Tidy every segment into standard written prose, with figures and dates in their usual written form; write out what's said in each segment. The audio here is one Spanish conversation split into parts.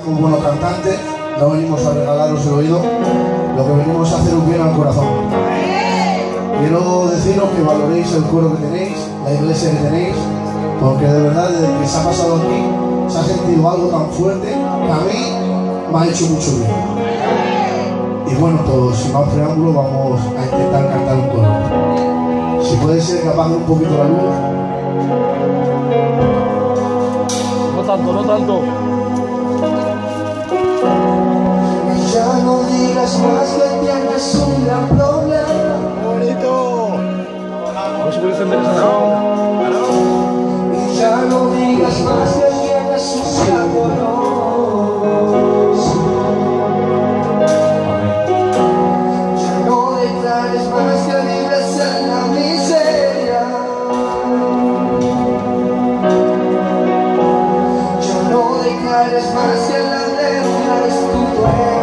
Muy buenos cantantes, no venimos a regalaros el oído, lo que venimos a hacer un bien al corazón. Quiero deciros que valoréis el coro que tenéis, la iglesia que tenéis, porque de verdad desde que se ha pasado aquí se ha sentido algo tan fuerte que a mí me ha hecho mucho bien. Y bueno, pues sin más preámbulo vamos a intentar cantar un coro. Si puede ser que apague un poquito la luz. No tanto, no tanto. Ya no digas más que tienes un gran problema. Bonito. No se puede encender esa cámara. Y ya no digas más que tienes un gran dolor. Ya no declares más que vives en la miseria. Ya no declares más que la deuda es tu dueña.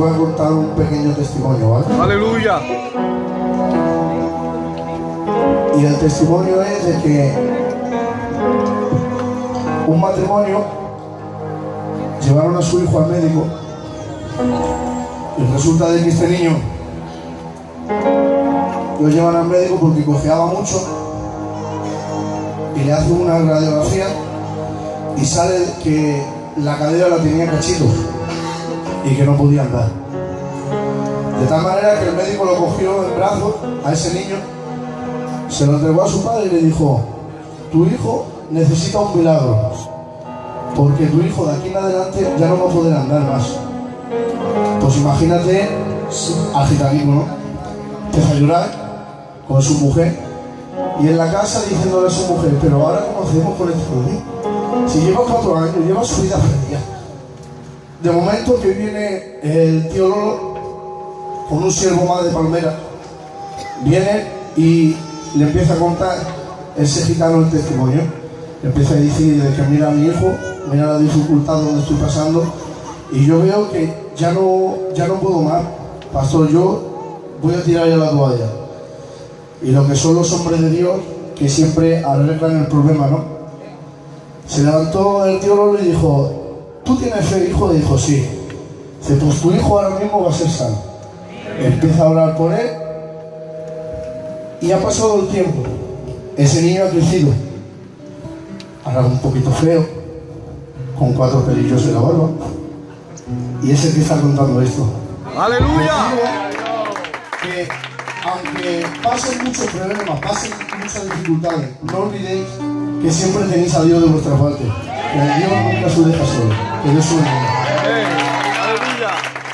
voy a contar un pequeño testimonio, ¿vale? Aleluya. Y el testimonio es de que un matrimonio llevaron a su hijo al médico y resulta de que este niño lo llevan al médico porque cojeaba mucho y le hacen una radiografía y sale que la cadera la tenía cachitos y que no podía andar. De tal manera que el médico lo cogió en brazos a ese niño, se lo entregó a su padre y le dijo: tu hijo necesita un milagro, porque tu hijo de aquí en adelante ya no va a poder andar más. Pues imagínate al gitanico, ¿no? Empieza a llorar con su mujer y en la casa diciéndole a su mujer: pero ahora ¿cómo hacemos con este bebé? Si lleva 4 años, lleva su vida perdida. De momento que viene el tío Lolo con un siervo más de Palmera, viene y le empieza a contar ese gitano el testimonio. Le empieza a decir de que mira a mi hijo, mira la dificultad donde estoy pasando y yo veo que ya no puedo más, pastor, yo voy a tirar ya la toalla. Y lo que son los hombres de Dios, que siempre arreglan el problema, ¿no? Se levantó el tío Lolo y dijo: ¿tú tienes fe, hijo? Y dijo: sí. Dice: pues tu hijo ahora mismo va a ser sano. Empieza a orar por él y ha pasado el tiempo. Ese niño ha crecido. Ahora un poquito feo, con 4 pelillos en la barba. Y es el que está contando esto. ¡Aleluya! Que aunque pasen muchos problemas, pasen muchas dificultades, no olvidéis que siempre tenéis a Dios de vuestra parte. Que Dios nunca os deja solo. Que Dios os bendiga. Amén. Aleluya.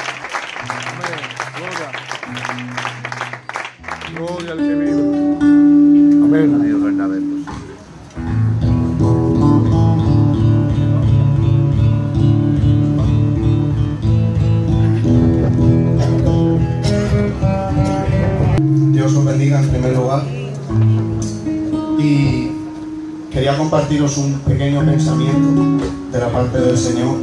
Amén. Gloria. Gloria al que vive. Amén. Dios Bernabé. Dios os bendiga en primer lugar. Y quería compartiros un pequeño pensamiento de la parte del Señor.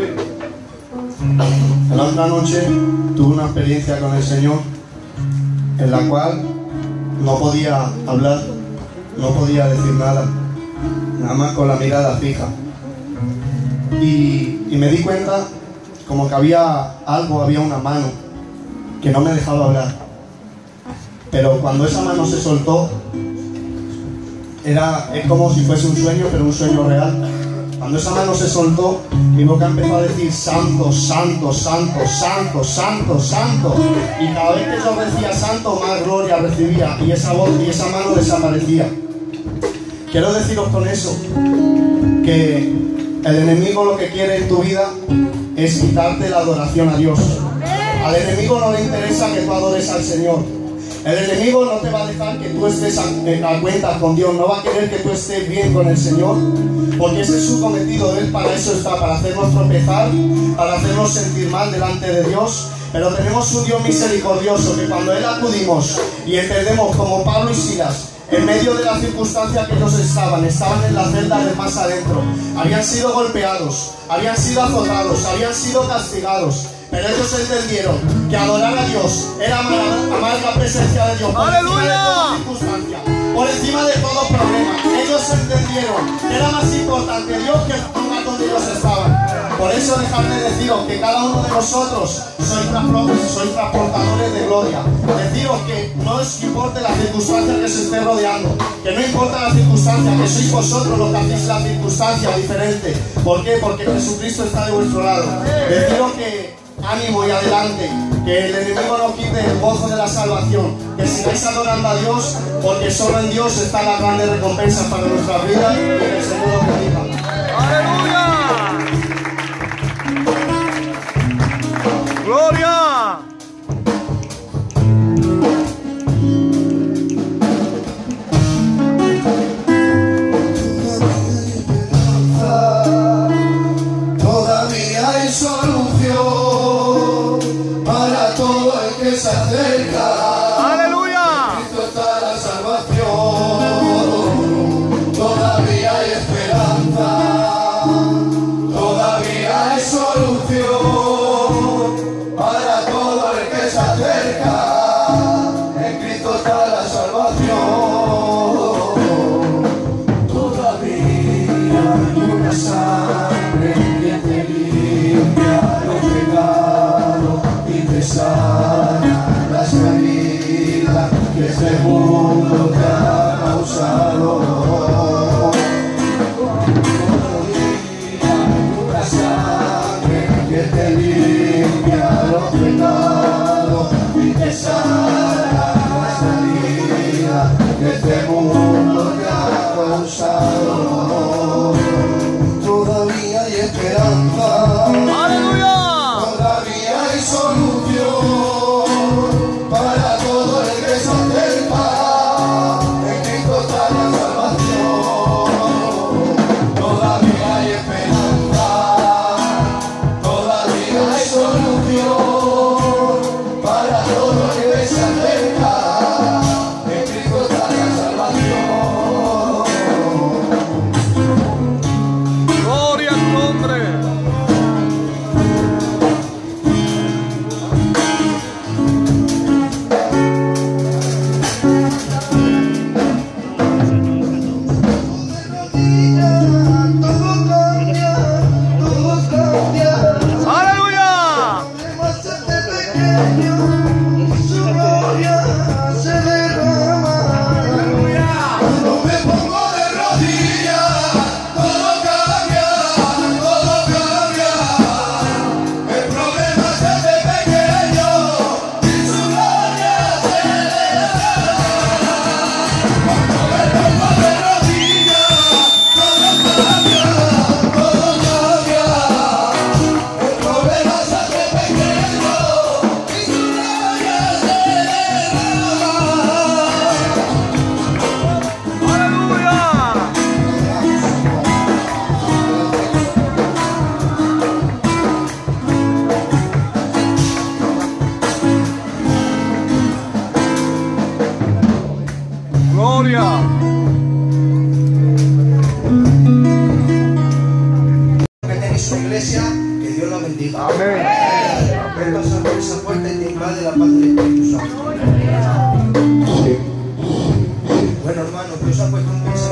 La otra noche tuve una experiencia con el Señor en la cual no podía hablar, no podía decir nada, nada más con la mirada fija. Y me di cuenta como que había algo, había una mano que no me dejaba hablar. Pero cuando esa mano se soltó, es como si fuese un sueño, pero un sueño real. Cuando esa mano se soltó, mi boca empezó a decir: santo, santo, santo, santo, santo, santo. Y cada vez que yo decía santo, más gloria recibía. Y esa voz y esa mano desaparecía. Quiero deciros con eso que el enemigo lo que quiere en tu vida es quitarte la adoración a Dios. Al enemigo no le interesa que tú adores al Señor. El enemigo no te va a dejar que tú estés a cuenta con Dios, no va a querer que tú estés bien con el Señor, porque ese es su cometido. Él para eso está, para hacernos tropezar, para hacernos sentir mal delante de Dios. Pero tenemos un Dios misericordioso que cuando Él acudimos y entendemos, como Pablo y Silas, en medio de la circunstancia que ellos estaban en la celda de más adentro, habían sido golpeados, habían sido azotados, habían sido castigados. Pero ellos entendieron que adorar a Dios era amar la presencia de Dios por encima de toda circunstancia, por encima de todo problema. Ellos entendieron que era más importante Dios que el lugar donde ellos estaban. Por eso dejadme deciros que cada uno de nosotros sois transportadores de gloria. Deciros que no os importe la circunstancia que se esté rodeando, que no importa la circunstancia, que sois vosotros los que hacéis la circunstancia diferente. ¿Por qué? Porque Jesucristo está de vuestro lado. Deciros que ánimo y adelante, que el enemigo no quite el gozo de la salvación, que sigáis adorando a Dios, porque solo en Dios está la grande recompensa para nuestras vidas, y que el Señor os bendiga. ¡Aleluya! ¡Gloria! Todavía hay solución para todo el que se acerca. ¡Aleluya! Cristo está la salvación. Todavía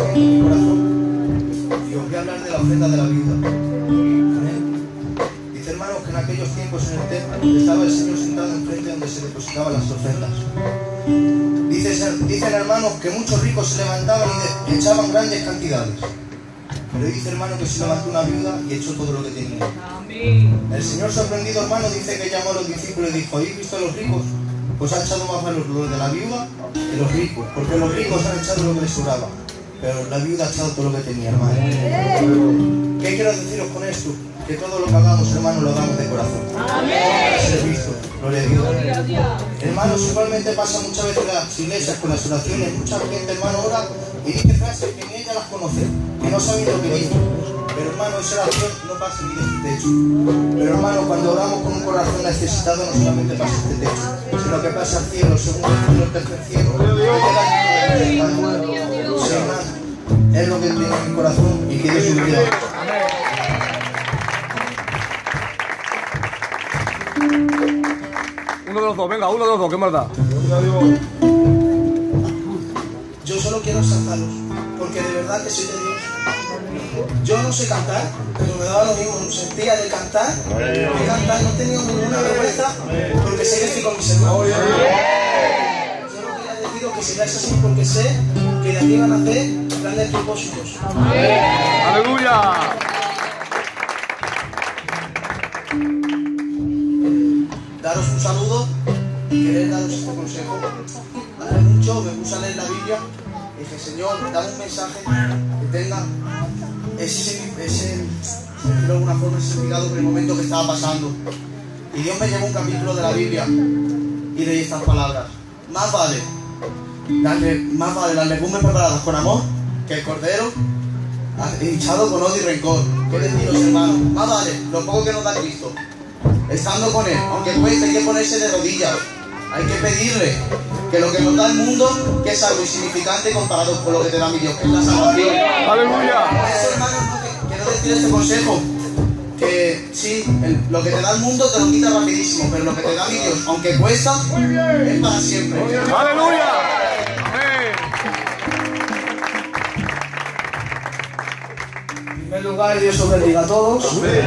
en mi corazón y os voy a hablar de la ofrenda de la viuda. Amén. Dice, hermanos, que en aquellos tiempos en el templo estaba el Señor sentado enfrente donde se depositaban las ofrendas. Dicen hermanos que muchos ricos se levantaban y echaban grandes cantidades. Pero dice hermano que se levantó una viuda y echó todo lo que tenía. El Señor sorprendido, hermano, dice que llamó a los discípulos y dijo, ¿habéis visto a los ricos? Pues ha echado más valor lo de la viuda que los ricos, porque los ricos han echado lo que les sobraba, pero la viuda ha echado todo lo que tenía, hermano. ¿Qué quiero deciros con esto? Que todo lo que hagamos, hermano, lo hagamos de corazón. Para ser visto, gloria a Dios. Hermanos, igualmente pasa muchas veces en las iglesias con las oraciones, mucha gente, hermano, ora y dice frases que ni ella las conoce, que no saben lo que dice. Pero hermano, esa oración no pasa ni de este techo. Pero hermano, cuando oramos con un corazón necesitado, no solamente pasa este techo, sino que pasa al cielo, segundo cielo, el tercer cielo. Sí, hermano, es lo que tiene en mi corazón y que Dios me cuida. Uno de los dos, venga, uno de los dos, ¿qué más da? Yo solo quiero exaltaros, porque de verdad que soy de Dios. Yo no sé cantar, pero me daba lo mismo, sentía de cantar, no tenía ninguna vergüenza, porque sé que estoy con mis hermanos. Solo quería deciros que sigáis así, porque sé que de aquí van a hacer grandes propósitos. ¡Aleluya! Daros un saludo y querer daros este consejo. Hace mucho me puse a leer la Biblia y dije, Señor, dame un mensaje que tenga ese de alguna forma, ese significado por el momento que estaba pasando. Y Dios me llevó un capítulo de la Biblia y leí estas palabras. Más vale las legumbres preparadas con amor que el cordero hinchado con odio y rencor. ¿Qué deciros, hermanos? Más vale lo poco que nos da Cristo, estando con Él, aunque cueste, hay que ponerse de rodillas, hay que pedirle que lo que nos da el mundo, que es algo insignificante comparado con lo que te da mi Dios, que es la salvación. ¡Aleluya! Por eso, hermanos, quiero decir este consejo, que sí, lo que te da el mundo te lo quita rapidísimo, pero lo que te da mi Dios, aunque cuesta, es para siempre. ¡Aleluya! ¡Amén! En primer lugar, Dios os bendiga a todos.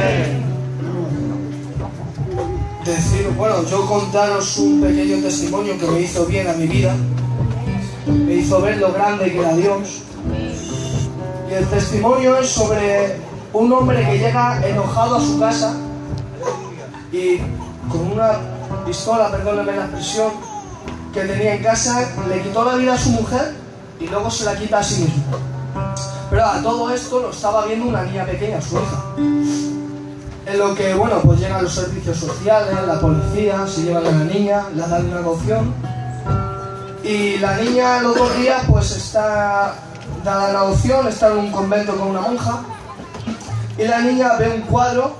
Bueno, yo contaros un pequeño testimonio que me hizo bien a mi vida, me hizo ver lo grande que era Dios. Y el testimonio es sobre un hombre que llega enojado a su casa y con una pistola, perdónenme la expresión, que tenía en casa, le quitó la vida a su mujer y luego se la quita a sí mismo. Pero a todo esto lo estaba viendo una niña pequeña, su hija. En lo que, bueno, pues llegan los servicios sociales, la policía, se llevan a la niña, la dan una adopción. Y la niña los 2 días pues está dada la adopción, está en un convento con una monja. Y la niña ve un cuadro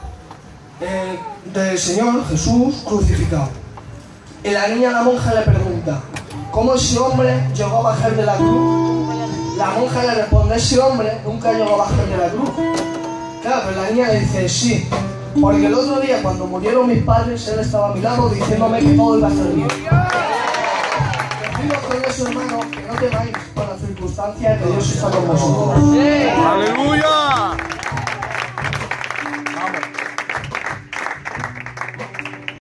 del Señor Jesús crucificado. Y la niña a la monja le pregunta, ¿cómo ese hombre llegó a bajar de la cruz? La monja le responde, ese hombre nunca llegó a bajar de la cruz. Claro, pero la niña le dice, sí, porque el otro día cuando murieron mis padres, él estaba a mi lado diciéndome que todo iba a estar bien. Deciros con eso, hermano, que no temáis por las circunstancias, que Dios está con vosotros. ¡Aleluya! Vamos.